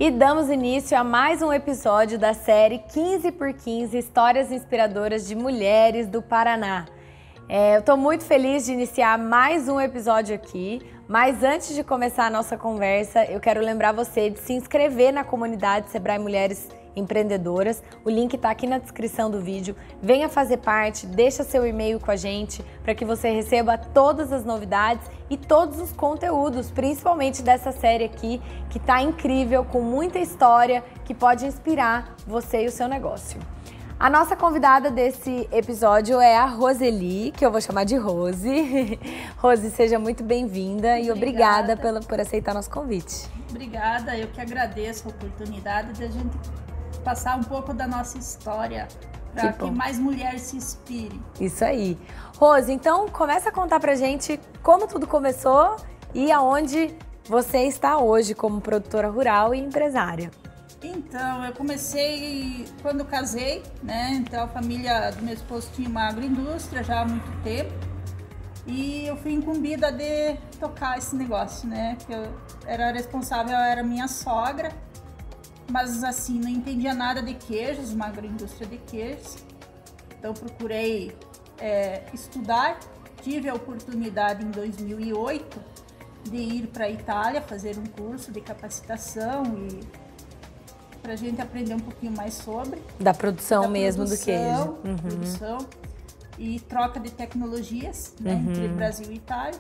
E damos início a mais um episódio da série 15 por 15 Histórias Inspiradoras de Mulheres do Paraná. Eu estou muito feliz de iniciar mais um episódio aqui, mas antes de começar a nossa conversa, eu quero lembrar você de se inscrever na comunidade Sebrae Mulheres Empreendedoras. O link está aqui na descrição do vídeo. Venha fazer parte, deixa seu e-mail com a gente para que você receba todas as novidades e todos os conteúdos, principalmente dessa série aqui, que está incrível, com muita história que pode inspirar você e o seu negócio. A nossa convidada desse episódio é a Roseli, que eu vou chamar de Rose. Rose, seja muito bem-vinda e obrigada por aceitar nosso convite. Obrigada, eu que agradeço a oportunidade de a gente passar um pouco da nossa história para que mais mulheres se inspirem. Isso aí. Rose, então começa a contar pra gente como tudo começou e aonde você está hoje como produtora rural e empresária. Então, eu comecei quando casei, né? Então, a família do meu esposo tinha uma agroindústria já há muito tempo e eu fui incumbida de tocar esse negócio, né? Que eu era responsável, era minha sogra, mas assim, não entendia nada de queijos, uma agroindústria de queijos. Então, procurei estudar, tive a oportunidade em 2008 de ir para a Itália fazer um curso de capacitação e para a gente aprender um pouquinho mais sobre da produção mesmo do queijo, produção e troca de tecnologias, né, entre Brasil e Itália.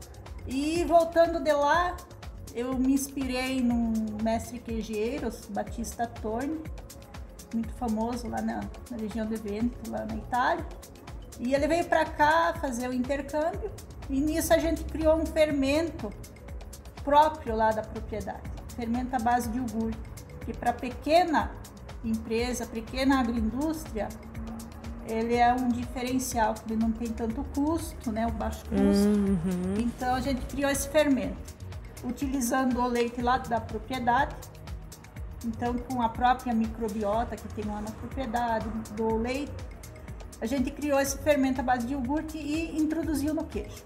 E voltando de lá, eu me inspirei num mestre queijeiro, Battista Torni, muito famoso lá na região de Vêneto, lá na Itália. E ele veio para cá fazer o intercâmbio e nisso a gente criou um fermento próprio lá da propriedade, fermento à base de iogurte. Que para pequena empresa, pequena agroindústria, ele é um diferencial, porque ele não tem tanto custo, né, o baixo custo. Então a gente criou esse fermento, utilizando o leite lá da propriedade, então com a própria microbiota que tem lá na propriedade do leite, a gente criou esse fermento à base de iogurte e introduziu no queijo.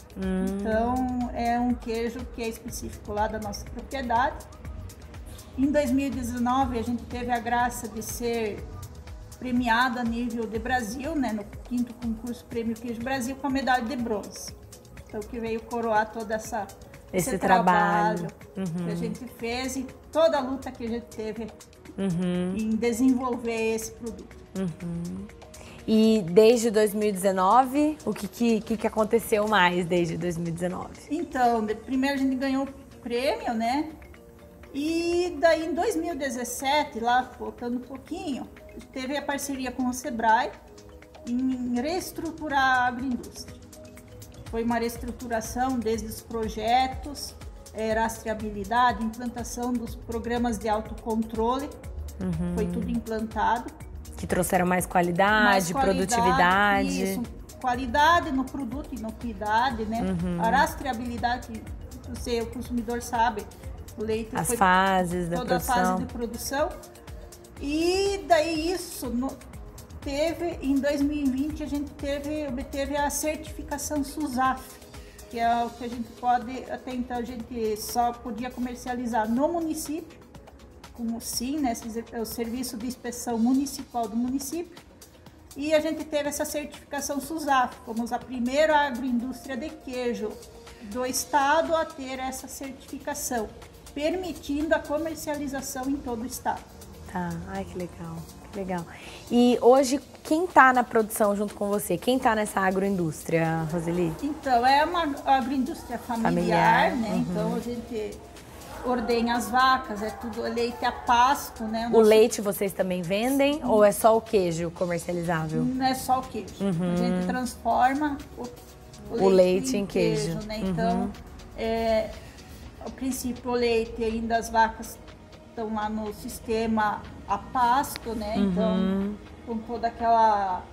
Então é um queijo que é específico lá da nossa propriedade. Em 2019, a gente teve a graça de ser premiada a nível de Brasil, né, no 5º concurso Prêmio Queijo Brasil, com a medalha de bronze. Então, que veio coroar todo esse trabalho que a gente fez e toda a luta que a gente teve em desenvolver esse produto. E desde 2019, o que aconteceu mais desde 2019? Então, primeiro a gente ganhou o prêmio, né? E daí em 2017, lá voltando um pouquinho, teve a parceria com o Sebrae em reestruturar a agroindústria. Foi uma reestruturação desde os projetos, rastreabilidade, implantação dos programas de autocontrole, foi tudo implantado. Que trouxeram mais qualidade, produtividade. Isso, qualidade no produto, inocuidade, né? A rastreabilidade, o consumidor sabe, o leite as foi fases da toda produção. A fase de produção. E daí isso teve, em 2020 a gente obteve a certificação SUSAF, que é o que a gente pode, até então a gente só podia comercializar no município, como sim, né, o serviço de inspeção municipal do município. E a gente teve essa certificação SUSAF, fomos a primeira agroindústria de queijo do estado a ter essa certificação, permitindo a comercialização em todo o estado. Tá, ai que legal, que legal. E hoje, quem está na produção junto com você? Quem está nessa agroindústria, Roseli? Então, é uma agroindústria familiar, né? Então, a gente ordenha as vacas, é tudo leite a pasto, né? O leite vocês também vendem ou é só o queijo comercializável? Não é só o queijo. A gente transforma o leite em queijo. Né? Então, a princípio o leite ainda as vacas estão lá no sistema a pasto, né? Então, com toda aquela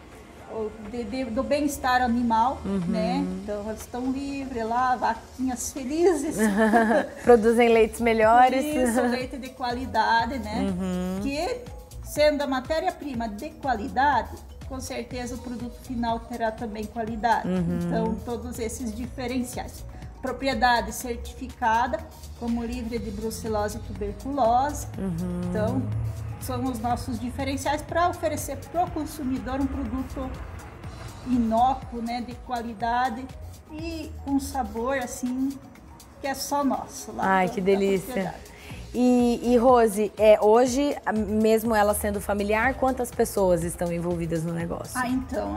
do bem-estar animal, né? Então elas estão livres lá, vaquinhas felizes. Produzem leites melhores. Isso, leite de qualidade, né? Que sendo a matéria-prima de qualidade, com certeza o produto final terá também qualidade. Então, todos esses diferenciais. propriedade certificada como livre de brucelose e tuberculose. Então, são os nossos diferenciais para oferecer para o consumidor um produto inócuo, né, de qualidade e com sabor assim que é só nosso. Ai, que delícia. E Rose, hoje, mesmo ela sendo familiar, quantas pessoas estão envolvidas no negócio? Então,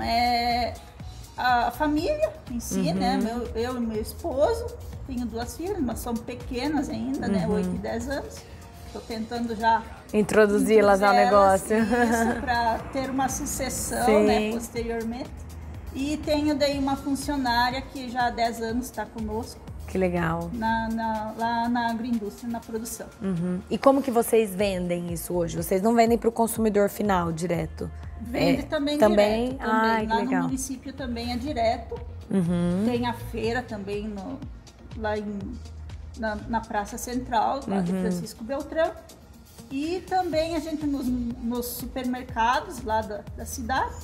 a família em si, né? Eu e meu esposo, tenho 2 filhas, mas são pequenas ainda, né? 8 e 10 anos. Estou tentando já introduzi-las ao negócio. Isso, para ter uma sucessão, né, posteriormente. E tenho daí uma funcionária que já há 10 anos está conosco. Que legal. Lá na agroindústria, na produção. E como que vocês vendem isso hoje? Vocês não vendem para o consumidor final direto? Vende também direto. Também. Lá no município também é direto. Tem a feira também lá na Praça Central, lá de Francisco Beltrão. E também a gente nos supermercados lá da cidade.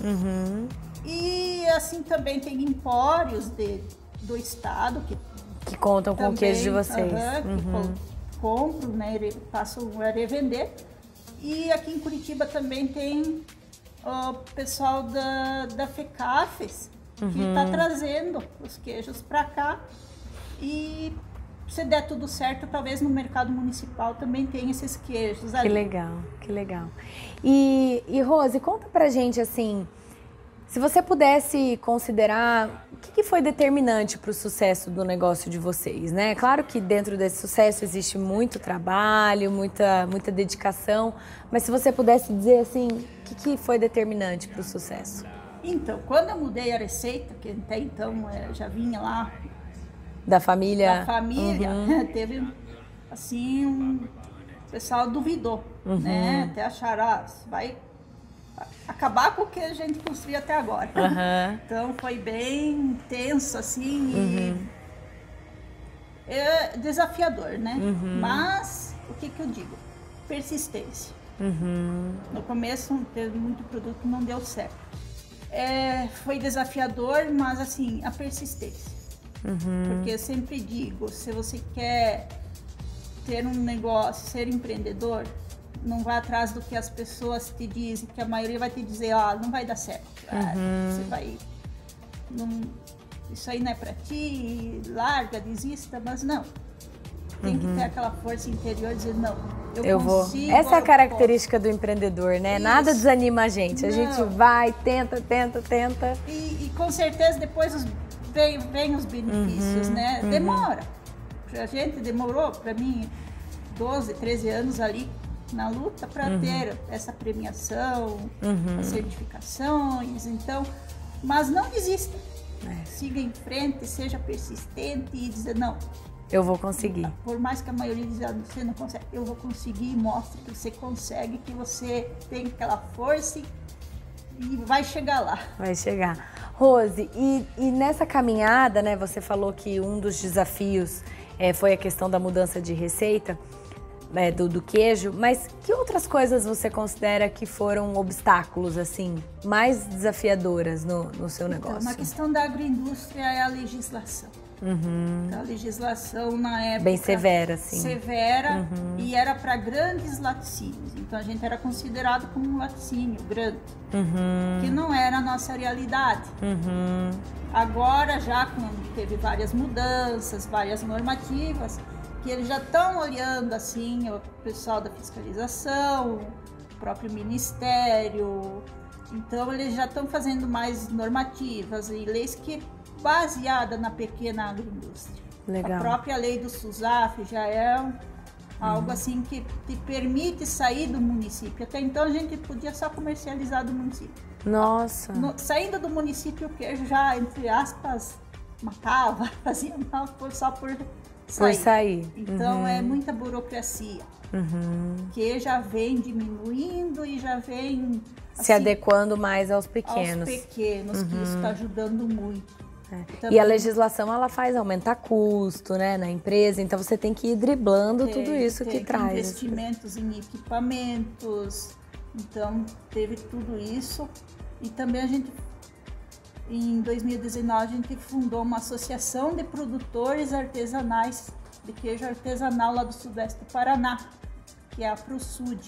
E assim também tem empórios do estado que contam com também, o queijo de vocês. Que compram, né, passam a revender. E aqui em Curitiba também tem o pessoal da FECAFES, que está trazendo os queijos para cá. E se der tudo certo, talvez no mercado municipal também tenha esses queijos ali. Que legal, que legal. E Rose, conta pra gente assim, se você pudesse considerar o que foi determinante para o sucesso do negócio de vocês, né? Claro que dentro desse sucesso existe muito trabalho, muita dedicação, mas se você pudesse dizer assim, o que foi determinante para o sucesso? Então, quando eu mudei a receita, que até então já vinha lá da família, teve assim, o pessoal duvidou, né? Até acharam, vai acabar com o que a gente construiu até agora. Então foi bem intenso assim, é desafiador, né? Mas o que eu digo? Persistência. No começo teve muito produto que não deu certo. Foi desafiador, mas assim, a persistência. Porque eu sempre digo, se você quer ter um negócio, ser empreendedor, não vá atrás do que as pessoas te dizem, que a maioria vai te dizer, não vai dar certo, você vai, isso aí não é pra ti, larga, desista, mas não. Tem que ter aquela força interior e dizer, não, eu consigo. Essa é a característica do empreendedor, né? Isso. Nada desanima a gente, a gente vai, tenta. E com certeza depois vem os benefícios, né? Demora. A gente demorou, para mim, 12, 13 anos ali na luta para ter essa premiação, as certificações, então, mas não desista. Siga em frente, seja persistente e dizer, não, eu vou conseguir. Por mais que a maioria diga, você não consegue, eu vou conseguir, mostre que você consegue, que você tem aquela força e vai chegar lá. Vai chegar. Rose, e nessa caminhada, né, você falou que um dos desafios foi a questão da mudança de receita, do queijo, mas que outras coisas você considera que foram obstáculos, assim, mais desafiadoras no seu negócio? Na questão da agroindústria é a legislação. A legislação na época... Bem severa, sim. Severa, e era para grandes laticínios. Então a gente era considerado como um laticínio grande, que não era a nossa realidade. Agora já teve várias mudanças, várias normativas, que eles já estão olhando assim, o pessoal da fiscalização, o próprio ministério. Então eles já estão fazendo mais normativas e leis que baseada na pequena agroindústria. Legal. A própria lei do SUSAF já é algo assim que te permite sair do município. Até então a gente podia só comercializar do município. Nossa! Saindo do município, o queijo já, entre aspas, matava, fazia mal só por sair. Então é muita burocracia. Que já vem diminuindo e já vem... Assim, se adequando mais aos pequenos. Que isso está ajudando muito. E a legislação, ela faz aumentar custo, né, na empresa, então você tem que ir driblando tudo isso que traz. Investimentos em equipamentos, então teve tudo isso. E também a gente em 2019 a gente fundou uma associação de produtores artesanais de queijo artesanal lá do sudeste do Paraná, que é a ProSud,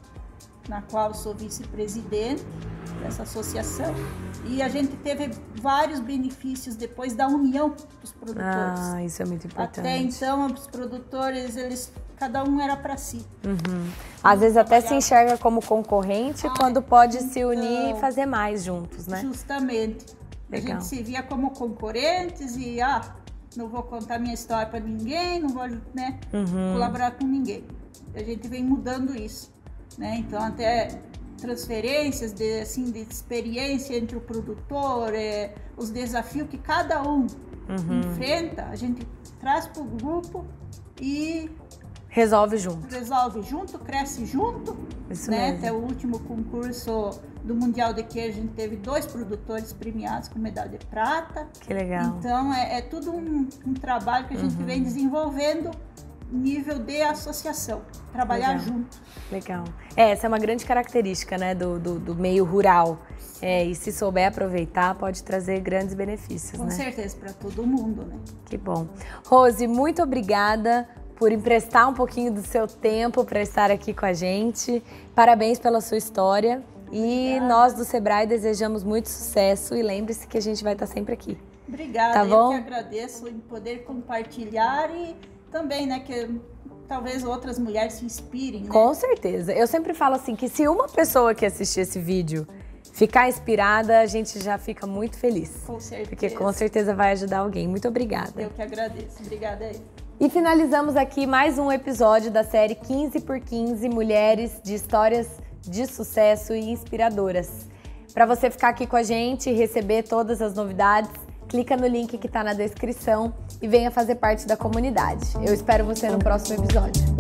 na qual eu sou vice-presidente dessa associação. E a gente teve vários benefícios depois da união dos produtores. Ah, isso é muito importante. Até então, os produtores, cada um era para si. Às vezes até se enxerga como concorrente quando pode se unir e fazer mais juntos, né? Justamente. Legal. A gente se via como concorrentes e, não vou contar minha história para ninguém, não vou, né, colaborar com ninguém. A gente vem mudando isso, né? Então, até transferências de experiência entre o produtor, os desafios que cada um enfrenta, a gente traz para o grupo e resolve junto. Resolve junto, cresce junto. Isso né? mesmo. Até o último concurso do Mundial de Queijo, a gente teve 2 produtores premiados com medalha de prata. Que legal. Então, é tudo um trabalho que a gente vem desenvolvendo nível de associação, trabalhar Legal. junto. Legal. Essa é uma grande característica, né, do meio rural. E se souber aproveitar, pode trazer grandes benefícios, Com né? certeza, para todo mundo, né? Que bom. Rose, muito obrigada por emprestar um pouquinho do seu tempo para estar aqui com a gente. Parabéns pela sua história. E nós do Sebrae desejamos muito sucesso e lembre-se que a gente vai estar sempre aqui. Obrigada, Tá bom? Eu que agradeço em poder compartilhar e também, né, que talvez outras mulheres se inspirem, né? Com certeza. Eu sempre falo assim que se uma pessoa que assistir esse vídeo ficar inspirada, a gente já fica muito feliz. Com certeza. Porque com certeza vai ajudar alguém. Muito obrigada. Eu que agradeço. Obrigada aí. E finalizamos aqui mais um episódio da série 15x15 Mulheres de Histórias de Sucesso e Inspiradoras. Para você ficar aqui com a gente e receber todas as novidades, clica no link que está na descrição e venha fazer parte da comunidade. Eu espero você no próximo episódio.